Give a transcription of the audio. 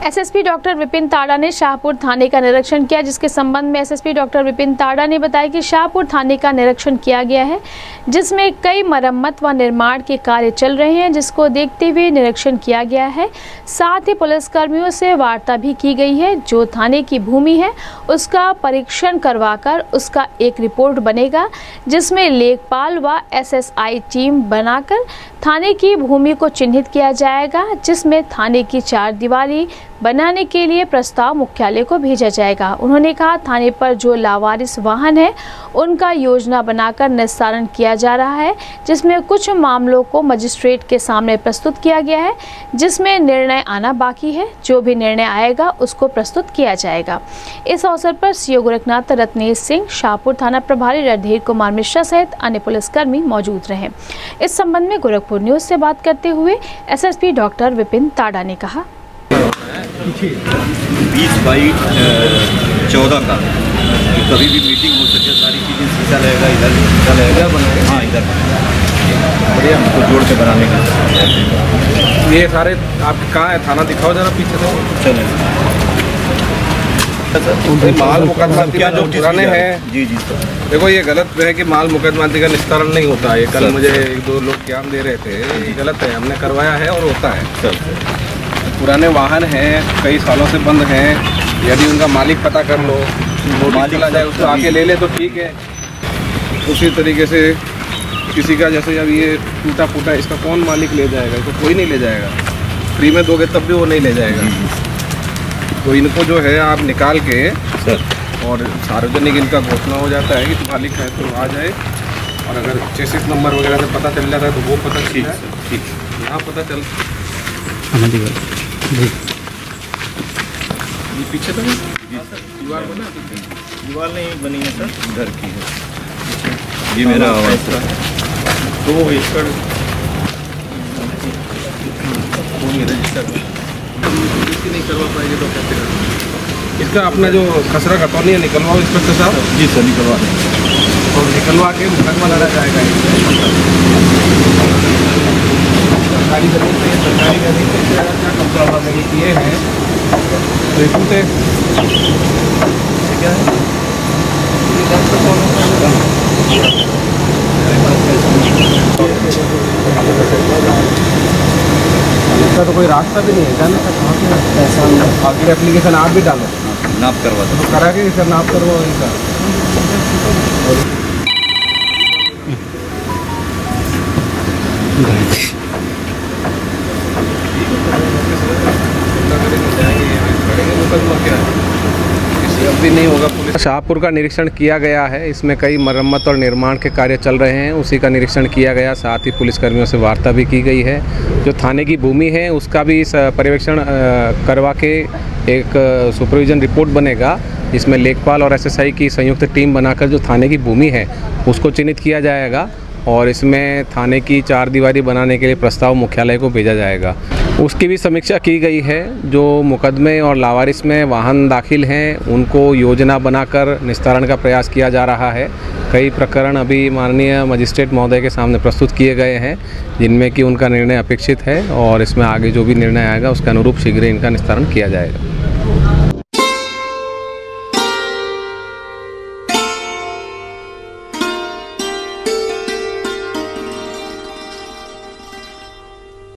SSP doctor Vipin ताड़ा ने शाहपुर थाने का निरीक्षण किया, जिसके संबंध में एसएसपी डॉक्टर विपिन ताड़ा ने बताया कि शाहपुर थाने का निरीक्षण किया गया है, जिसमें कई मरम्मत व निर्माण के कार्य चल रहे हैं, जिसको देखते हुए निरीक्षण किया गया है। साथ ही पुलिसकर्मियों से वार्ता भी की गई है। जो थाने की भूमि है उसका परीक्षण करवाकर उसका एक रिपोर्ट बनेगा, जिसमें लेखपाल व एसएसआई टीम बनाकर थाने की भूमि को चिन्हित किया जाएगा, जिसमें थाने की चार दीवारी बनाने के लिए प्रस्ताव मुख्यालय को भेजा जाएगा। उन्होंने कहा, थाने पर जो लावारिस वाहन है उनका योजना बनाकर निस्तारण किया जा रहा है, जिसमें कुछ मामलों को मजिस्ट्रेट के सामने प्रस्तुत किया गया है, जिसमें निर्णय आना बाकी है। जो भी निर्णय आएगा उसको प्रस्तुत किया जाएगा। इस अवसर पर सीओ गोरखनाथ रत्नेश सिंह, शाहपुर थाना प्रभारी रणधीर कुमार मिश्रा सहित अन्य पुलिसकर्मी मौजूद रहे। इस संबंध में गोरखपुर न्यूज से बात करते हुए एसएसपी डॉक्टर विपिन ताड़ा ने कहा, 20/14 का कभी भी मीटिंग हो सके, सारी चीज़ें सीधा रहेगा, इधर सीधा रहेगा, हाँ इधर बढ़िया हमको जोड़ के बनाने का। ये सारे आप कहाँ है? थाना दिखाओ जरा पीछे से। चले माल मुकदमाती का जो पुराने हैं, जी सर, देखो ये गलत है कि माल मुकदमाती का निस्तारण नहीं होता है। कल मुझे एक दो लोग ज्ञान दे रहे थे, ये गलत है। हमने करवाया है और होता है सर। पुराने वाहन हैं, कई सालों से बंद हैं, यदि उनका मालिक पता कर लो, मालिक चला जाए उसको आके ले ले तो ठीक है। उसी तरीके से किसी का जैसे अब ये टूटा फूटा, इसका कौन मालिक ले जाएगा? इसको कोई नहीं ले जाएगा। फ्री में दोगे तब भी वो नहीं ले जाएगा। तो इनको जो है आप निकाल के सर और सार्वजनिक इनका घोषणा हो जाता है कि मालिक है तो आ जाए, और अगर चेसिस नंबर वगैरह से पता चल जाता है तो वो पता चल जाए। ठीक, यहाँ पता चल जी ये पीछे तो नहीं जी सर, दीवार बना, दीवार नहीं बनी है सर, घर की है। ये मेरा आवाज़ है। तो वो एकड़ रजिस्टर नहीं करवा पाएंगे तो कैसे करेंगे? इसका अपना जो खसरा खतौनी है निकलवाओ इंस्पेक्टर साहब। जी सर, निकलवा और निकलवा के मुकदमा लड़ा जाएगा। सरकारी जमीन पे, सरकारी जमीन पे क्या कब्जा वगैरह किए हैं तो इसमें से क्या है? इसका तो कोई रास्ता भी नहीं है जाने का, कहाँ पे ऐसा आगे एप्लीकेशन आप भी डालो, नाप करवा दो, तो करा के सर नाप करवाओ इनका। भी नहीं होगा। पुलिस शाहपुर का निरीक्षण किया गया है, इसमें कई मरम्मत और निर्माण के कार्य चल रहे हैं, उसी का निरीक्षण किया गया। साथ ही पुलिसकर्मियों से वार्ता भी की गई है। जो थाने की भूमि है उसका भी पर्यवेक्षण करवा के एक सुपरविजन रिपोर्ट बनेगा, जिसमें लेखपाल और एसएसआई की संयुक्त टीम बनाकर जो थाने की भूमि है उसको चिन्हित किया जाएगा, और इसमें थाने की चार दीवारी बनाने के लिए प्रस्ताव मुख्यालय को भेजा जाएगा। उसकी भी समीक्षा की गई है। जो मुकदमे और लावारिस में वाहन दाखिल हैं उनको योजना बनाकर निस्तारण का प्रयास किया जा रहा है। कई प्रकरण अभी माननीय मजिस्ट्रेट महोदय के सामने प्रस्तुत किए गए हैं, जिनमें कि उनका निर्णय अपेक्षित है, और इसमें आगे जो भी निर्णय आएगा उसके अनुरूप शीघ्र इनका निस्तारण किया जाएगा।